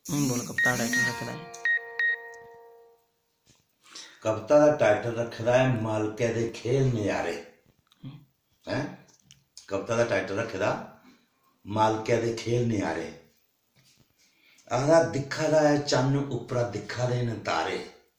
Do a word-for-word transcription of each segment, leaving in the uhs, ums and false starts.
बोल कप्तान टाइटल रखदा है कविता का टाइटल रखदा है मालके दे खेल नज़ारे हैं। कविता का टाइटल रखदा मालके दे खेल नज़ारे। आखदा दिखा दा है चन्न उपरा दिखा दे न तारे,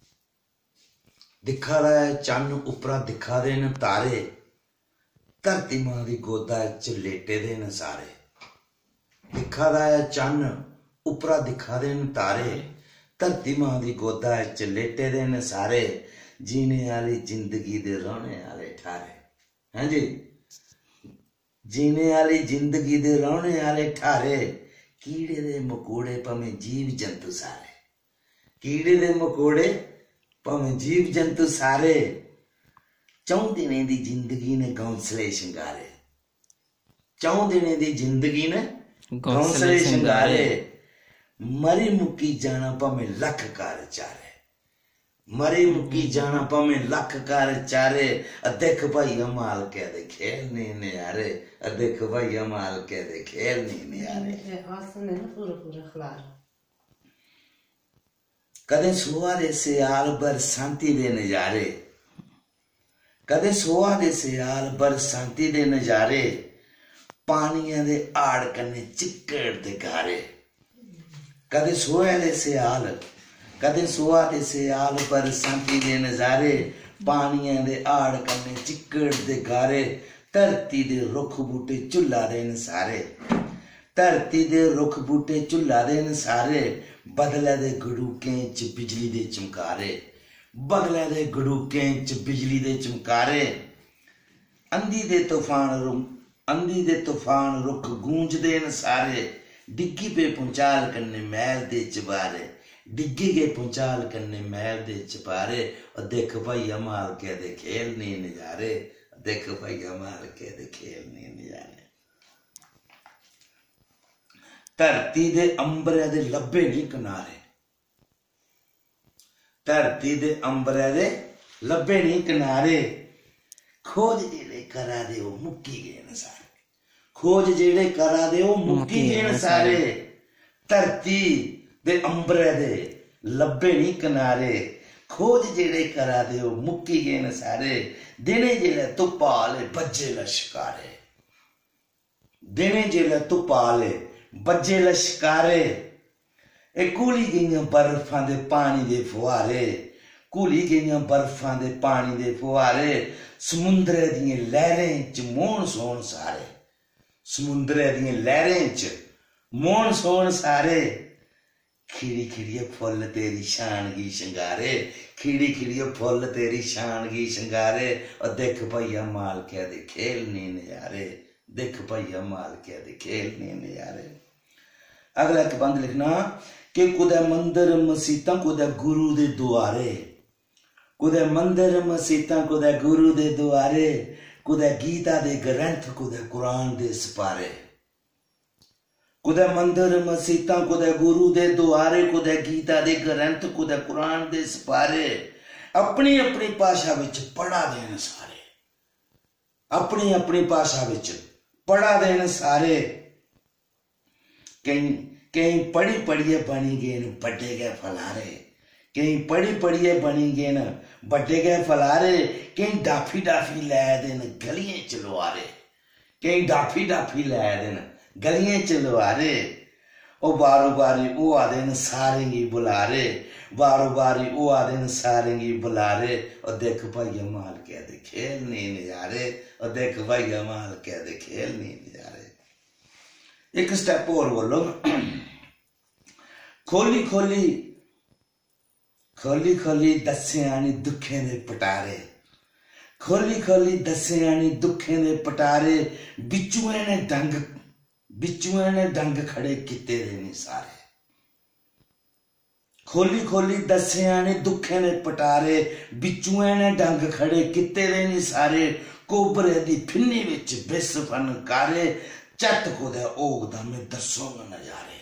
दिखा दा है चन्न उपरा दिखा दे न तारे, धरती मां दी गोदा च लेटे दे न सारे। दिखा दा है चन्न उपरा दिखा दे न तारे, धरती मां दी गोदा च लेटे दे न सारे। जीने वाली जिंदगी दे रोने वाले ठारे हैं जी, जीने वाली जिंदगी दे रोने वाले ठारे। कीड़े दे मकोड़े भावें जीव जंतु सारे, कीड़े दे मकोड़े भावें जीव जंतु सारे। चौं दिनें दी जिंदगी ने गौंसले शिंगारे, चौं दिनें दी जिंदगी ने गौंसले शिंगारे। मरी मुक्की जाना भावें लख कार चारे, मरी मुक्की जाना भावें लख कार चारे। देख भाई माल के दे खेल ने नज़ारे, देख भाई माल के दे खेल ने नज़ारे। कदे सुहारे सियाल बरसांती दे नज़ारे, कदे सुहारे सियाल बरसांती दे नज़ारे। पानियां दे आड़ कन्ने चिक्कड़ दे गारे, कदे सुहारे सियाल कदे सुहारे सियाल बरसांती दे नज़ारे। पानियां दे आड़ कन्ने चिक्कड़ दे गारे। धरती दे रुख बूटे झुल्ला दे न सारे, धरती दे रुख बूटे झुल्ला दे न सारे। बदले दे गड़ूकें च बिजली दे चमकारे, बदले दे गड़ूकें च बिजली दे चमकारे। अंधी दे तूफान रुख अंधी दे तूफान रुख गूंजदे न सारे। डिग्गी पे पुंचाल कन्ने महल दे चबारे, डिग्गी के पुंचाल कन्ने महल दे चबारे। और देख भैया माल के दे खेल ने नज़ारे, देख भैया माल के दे खेल ने नज़ारे। धरती दे अंबरे दे लब्बे नहीं किनारे, धरती दे अंबरे दे लब्बे नहीं किनारे। खोज जेड़े करा दे ओ मुक्की गए न सारे, खोज जेड़े करा दे ओ मुक्की गए न सारे। धरती दे अंबरे दे लब्बे नहीं किनारे, खोज जेड़े करा दे ओ मुक्की गए न सारे। दिने जेले धुप्पा आले बज्जे लश्कारे, दिने जेले धुप्पा आले बज्जे लश्कारे। ए घुली गईयां बर्फां दे पानी दे फुहारे, घुली गईयां बर्फां दे पानी दे फुहारे। समुंदरे दियां लहरें च मोहन सोहन सारे, समुंदरे दियां लहरें च मोहन सोहन सारे। खिड़ी खिड़िए फुल तेरी शानगी शंगारे, खिड़ी खिड़िए फुल तेरी शानगी शंगारे। और देख भैया माल के दे खेल ने नज़ारे, देख भैया माल के दे खेल ने नज़ारे। अगला एक बंद लिखना कि कुदै मंदिर मसीतां कुदै गुरु दे दुआरे, कुदै मंदिर मसीतां कुदै गुरु दे दुआरे। कुदै गीता दे ग्रंथ कुदै कुरान दे सपारे, कुदै मंदिर मसीतां कुदै गुरु दे दुआरे। कुदै गीता दे ग्रंथ कुदै कुरान दे सपारे। अपनी अपनी भाषा विच पढ़ा दे न सारे, अपनी अपनी भाषा विच पढ़ा दे न सारे। कई कई पढ़ी पढ़िए बनी गए न बड्डे गए फलारे, कई पढ़ी पढ़िए बनी गए न बड्डे गए फलारे। कई डाफी डाफी लै दे न गलियां च लुआरे, कई डाफी डाफी लै दे न गलियां च लुआरे। ओ बारो बारी ओ आदे न सारें गी बुलारे, बारो बारी ओ आदे न सारें गी बुलारे। और देख भैया माल के दे खेल ने नज़ारे, और देख भैया माल के दे खेल ने नज़ारे। एक स्टेप और बोलो। खोली खोली खोली खोली दस्से आनी दुखें दे पटारे, खोली खोली दस्से आनी दुखें दे पटारे। बिचुए ने डंग बिचुए ने डंग खड़े किते दे ने सारे, खोली खोली दस्से आनी दुखें दे पटारे। बिचुए ने डंग खड़े किते दे ने सारे। कोबरे दी फिन्नी विच बिस फनकारे, झट कुदै ओगदा में दसोंग नज़ारे,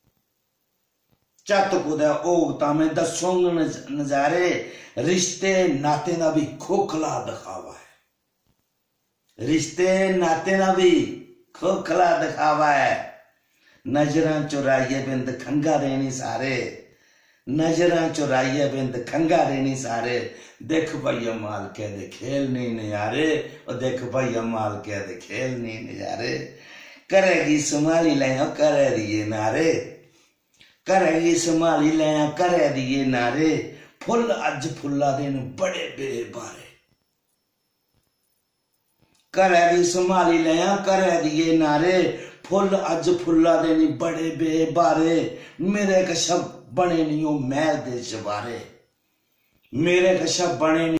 झट कुदै ओगदा में दसोंग नज़ारे। रिश्ते नाते दा भी खोखला दिखावा है, रिश्ते नाते दा भी खोखला दिखावा है। नजरां चुराइए बिंद खंगा देनी सारे, नजरां चुराइए बिंद खंगा देनी सारे। देख भाई अमाल कह दे खेल नहीं नजारे, और देख भाई अमाल कह दे खेल नहीं नजारे। करेगी संभाली लिया करे दिए नारे, करेगी संभाली लिया करे दिए नारे। फुल अज फुल्ला दिन बड़े बेबारे, करेगी संभाली लिया करे दिए नारे। फुल अज फुल्ला दिन बड़े बेबारे, मेरे कशा बने नहीं मैल दे शबारे, मेरे कशा बने